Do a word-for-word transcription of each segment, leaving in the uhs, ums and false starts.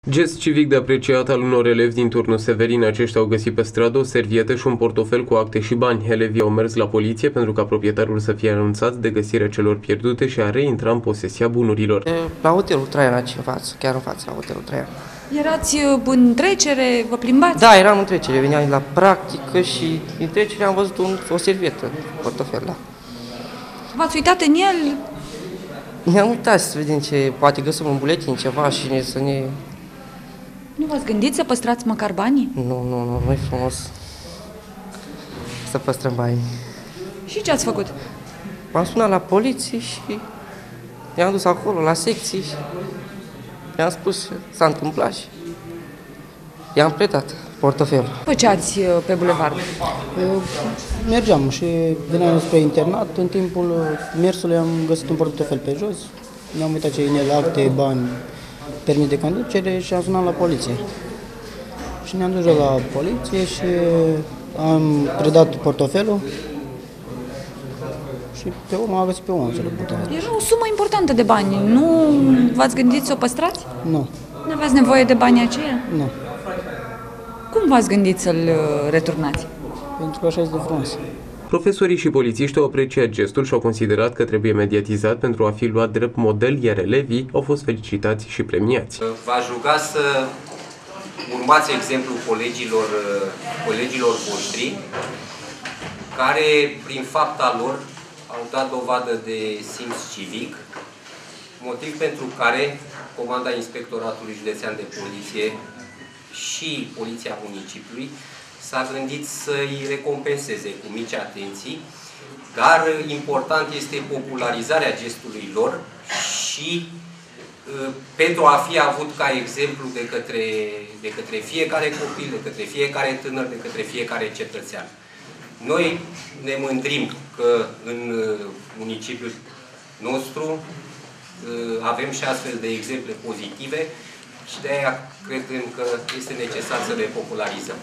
Gest civic de apreciat al unor elevi din turnul Severin. Aceștia au găsit pe stradă o servietă și un portofel cu acte și bani. Elevii au mers la poliție pentru ca proprietarul să fie anunțat de găsirea celor pierdute și a reintra în posesia bunurilor. La hotelul Traian aici în față, chiar în față, la hotelul Traian. Erați în trecere, vă plimbați? Da, eram în trecere, veneam la practică și în trecere am văzut un, o servietă, un portofel, da. V-ați uitat în el? Ne-am uitat să vedem ce, poate găsim un buletin, ceva și ne, să ne... Nu v-ați gândit să păstrați măcar banii? Nu, nu, nu, nu-i frumos să păstrăm banii. Și ce ați făcut? M-am sunat la poliție și i-am dus acolo, la secții și i-am spus ce s-a întâmplat și i-am predat portofelul. Făceați pe bulevard? Mergeam și veneam spre internat. În timpul mersului am găsit un portofel pe jos. Ne-am uitat ce e în el, acte, bani, permis de conducere și am sunat la poliție. Și ne-am dus la poliție și am predat portofelul și pe urmă am găsit pe omul cel putea. Era o sumă importantă de bani. Nu v-ați gândit să o păstrați? Nu. Nu aveați nevoie de banii aceia? Nu. Cum v-ați gândit să-l returnați? Pentru că așa este de frumos. Profesorii și polițiștii au apreciat gestul și au considerat că trebuie mediatizat pentru a fi luat drept model, iar elevii au fost felicitați și premiați. V-aș ruga să urmați exemplul colegilor, colegilor voștri, care, prin fapta lor, au dat dovadă de simț civic, motiv pentru care Comanda Inspectoratului Județean de Poliție și Poliția Municipiului s-a gândit să-i recompenseze cu mici atenții, dar important este popularizarea gestului lor și pentru a fi avut ca exemplu de către, de către fiecare copil, de către fiecare tânăr, de către fiecare cetățean. Noi ne mândrim că în municipiul nostru avem și astfel de exemple pozitive și de aia credem că este necesar să le popularizăm.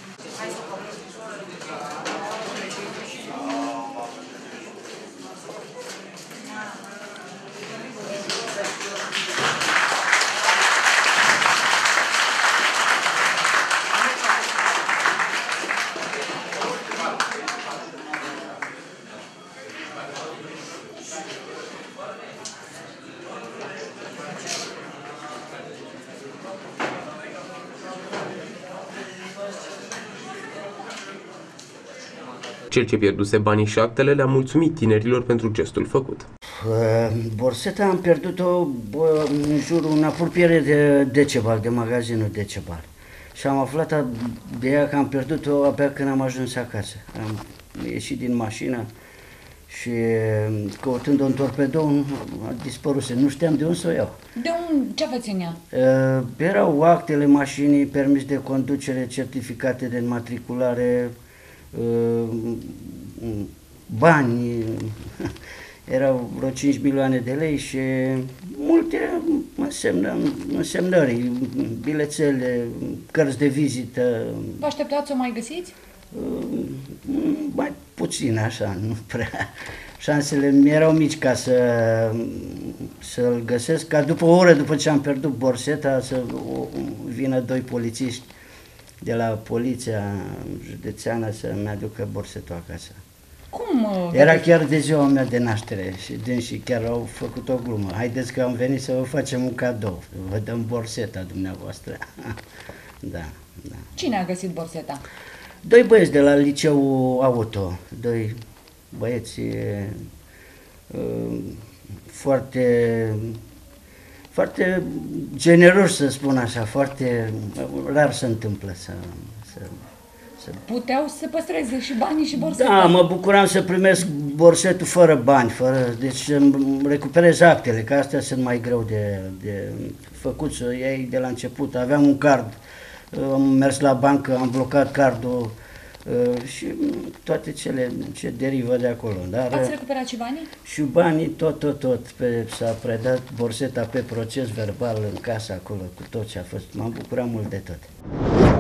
Cel ce pierduse banii și actele le-a mulțumit tinerilor pentru gestul făcut. Borseta am pierdut-o în jurul, în apropiere de Decebal, de magazinul Decebal. Și am aflat de ea că am pierdut-o abia când am ajuns acasă. Am ieșit din mașină și căutând un torpedou a dispărut. Nu știam de unde să o iau. De unde? Ce aveți în ea? Erau actele mașinii, permis de conducere, certificate de înmatriculare, bani, erau vreo cinci milioane de lei și multe însemnări, însemnări, bilețele, cărți de vizită. Vă așteptați să o mai găsiți? Mai puțin așa, nu prea. Șansele erau mici ca să, să-l găsesc, ca după o oră după ce am pierdut borseta să vină doi polițiști de la poliția județeană să-mi aducă borsetul acasă. Cum? Era chiar de ziua mea de naștere și dânsii chiar au făcut o glumă. Haideți că am venit să vă facem un cadou, vă dăm borseta dumneavoastră. Da, da. Cine a găsit borseta? Doi băieți de la liceul auto, doi băieți uh, foarte... foarte generoși, să spun așa, foarte rar se întâmplă să, să, să... Puteau să păstreze și banii și borseta. Da, mă bucuram să primesc borsetul fără bani, fără, deci să recuperez actele, că astea sunt mai greu de, de făcut, să iei de la început. Aveam un card, am mers la bancă, am blocat cardul și toate cele ce derivă de acolo. Dar ați recuperat și banii? Și banii, tot, tot, tot. S-a predat borseta pe proces verbal în casă acolo, cu tot ce a fost. M-am bucurat mult de tot.